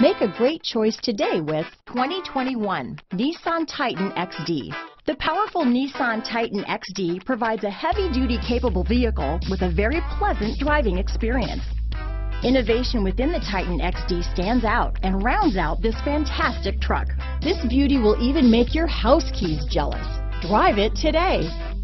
Make a great choice today with 2021 Nissan Titan XD. The powerful Nissan Titan XD provides a heavy-duty capable vehicle with a very pleasant driving experience. Innovation within the Titan XD stands out and rounds out this fantastic truck. This beauty will even make your house keys jealous. Drive it today.